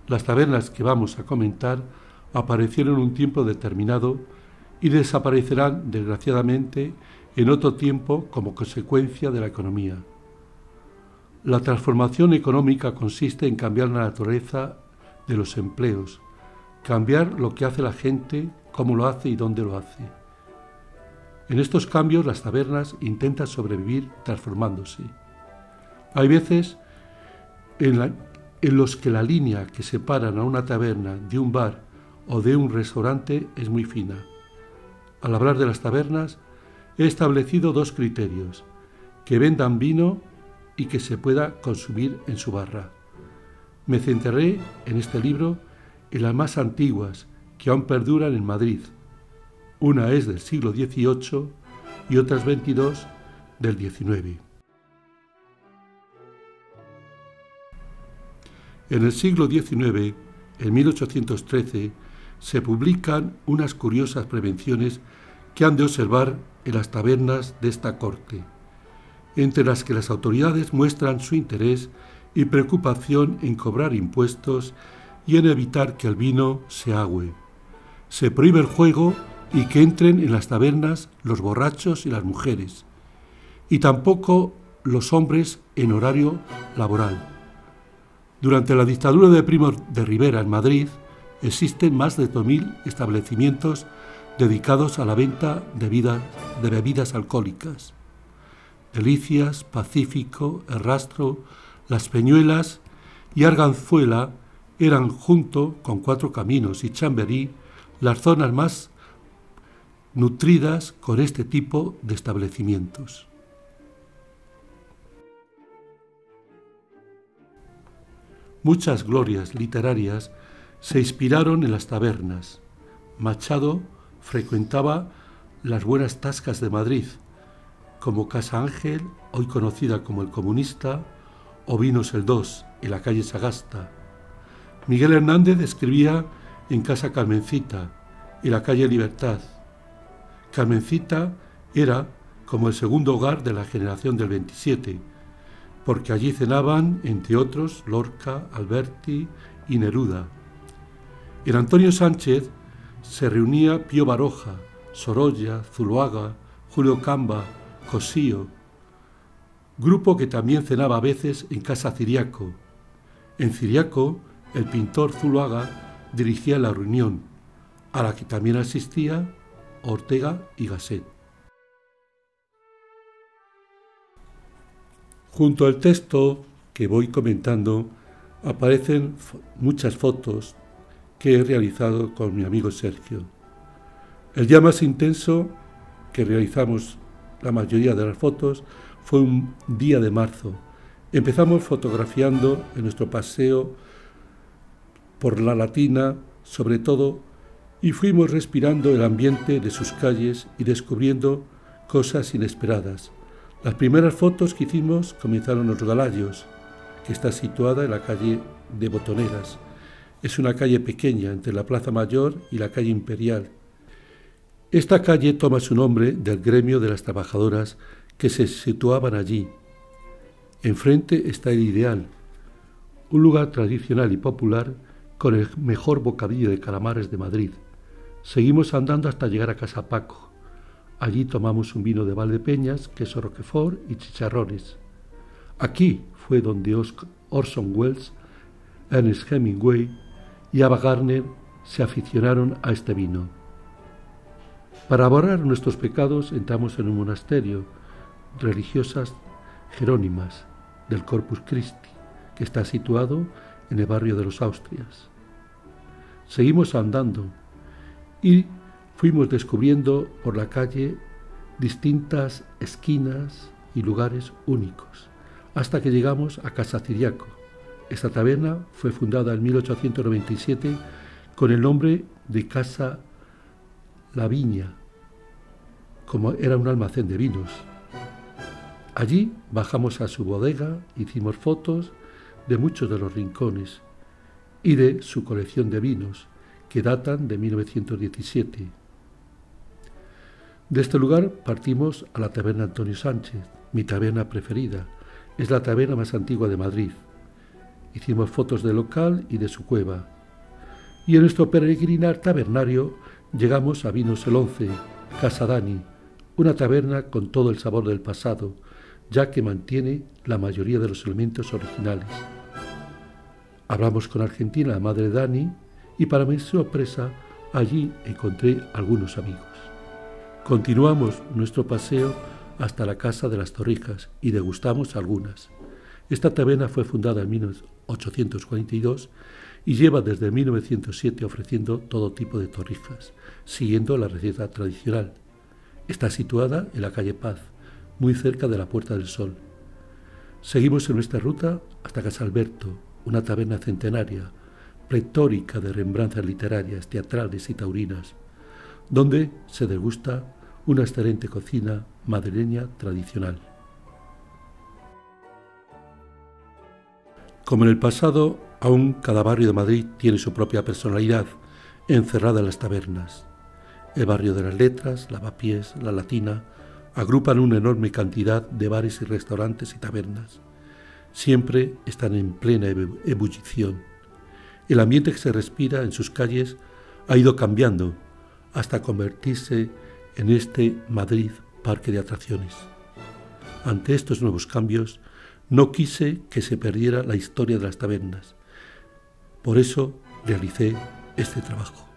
Las tabernas que vamos a comentar aparecieron en un tiempo determinado y desaparecerán, desgraciadamente, en otro tiempo como consecuencia de la economía. La transformación económica consiste en cambiar la naturaleza de los empleos, cambiar lo que hace la gente, cómo lo hace y dónde lo hace. En estos cambios las tabernas intentan sobrevivir transformándose. Hay veces en los que la línea que separan a una taberna de un bar o de un restaurante es muy fina. Al hablar de las tabernas, he establecido dos criterios: que vendan vino y que se pueda consumir en su barra. Me centraré en este libro en las más antiguas, que aún perduran en Madrid. Una es del siglo XVIII y otras 22 del XIX. En el siglo XIX, en 1813, se publican unas curiosas prevenciones que han de observar en las tabernas de esta corte, entre las que las autoridades muestran su interés y preocupación en cobrar impuestos y en evitar que el vino se agüe. Se prohíbe el juego y que entren en las tabernas los borrachos y las mujeres, y tampoco los hombres en horario laboral. Durante la dictadura de Primo de Rivera en Madrid existen más de 2.000 establecimientos dedicados a la venta de bebidas alcohólicas. Delicias, Pacífico, El Rastro, Las Peñuelas y Arganzuela eran, junto con Cuatro Caminos y Chamberí, las zonas más nutridas con este tipo de establecimientos. Muchas glorias literarias se inspiraron en las tabernas. Machado frecuentaba las buenas tascas de Madrid, como Casa Ángel, hoy conocida como El Comunista, o Vinos el Dos, en la calle Sagasta. Miguel Hernández escribía en Casa Carmencita, en la calle Libertad. Carmencita era como el segundo hogar de la generación del 27, porque allí cenaban, entre otros, Lorca, Alberti y Neruda. En Antonio Sánchez se reunía Pío Baroja, Sorolla, Zuloaga, Julio Camba, Cosío, grupo que también cenaba a veces en Casa Ciriaco. En Ciriaco, el pintor Zuloaga dirigía la reunión, a la que también asistía Ortega y Gasset. Junto al texto que voy comentando aparecen muchas fotos que he realizado con mi amigo Sergio. El día más intenso que realizamos la mayoría de las fotos fue un día de marzo. Empezamos fotografiando en nuestro paseo por la Latina, sobre todo, y fuimos respirando el ambiente de sus calles y descubriendo cosas inesperadas. Las primeras fotos que hicimos comenzaron en Los Galayos, que está situada en la calle de Botoneras. Es una calle pequeña entre la Plaza Mayor y la calle Imperial. Esta calle toma su nombre del gremio de las trabajadoras que se situaban allí. Enfrente está el Ideal, un lugar tradicional y popular con el mejor bocadillo de calamares de Madrid. Seguimos andando hasta llegar a Casa Paco. Allí tomamos un vino de Valdepeñas, queso Roquefort y chicharrones. Aquí fue donde Orson Welles, Ernest Hemingway y Ava Gardner se aficionaron a este vino. Para borrar nuestros pecados entramos en un monasterio, religiosas jerónimas del Corpus Christi, que está situado en el barrio de los Austrias. Seguimos andando y fuimos descubriendo por la calle distintas esquinas y lugares únicos, hasta que llegamos a Casa Ciriaco. Esta taberna fue fundada en 1897 con el nombre de Casa La Viña, como era un almacén de vinos. Allí bajamos a su bodega, hicimos fotos de muchos de los rincones y de su colección de vinos, que datan de 1917. De este lugar partimos a la taberna Antonio Sánchez, mi taberna preferida. Es la taberna más antigua de Madrid. Hicimos fotos del local y de su cueva. Y en nuestro peregrinar tabernario llegamos a Vinos el 11, Casa Dani, una taberna con todo el sabor del pasado, ya que mantiene la mayoría de los elementos originales. Hablamos con Argentina, la madre de Dani, y para mi sorpresa, allí encontré algunos amigos. Continuamos nuestro paseo hasta la Casa de las Torrijas y degustamos algunas. Esta taberna fue fundada en 1842 y lleva desde 1907 ofreciendo todo tipo de torrijas, siguiendo la receta tradicional. Está situada en la calle Paz, muy cerca de la Puerta del Sol. Seguimos en nuestra ruta hasta Casa Alberto, una taberna centenaria, pletórica de remembranzas literarias, teatrales y taurinas, donde se degusta una excelente cocina madrileña tradicional. Como en el pasado, aún cada barrio de Madrid tiene su propia personalidad, encerrada en las tabernas. El barrio de las Letras, Lavapiés, La Latina, agrupan una enorme cantidad de bares y restaurantes y tabernas. Siempre están en plena ebullición. El ambiente que se respira en sus calles ha ido cambiando hasta convertirse en este Madrid parque de atracciones. Ante estos nuevos cambios, no quise que se perdiera la historia de las tabernas. Por eso realicé este trabajo.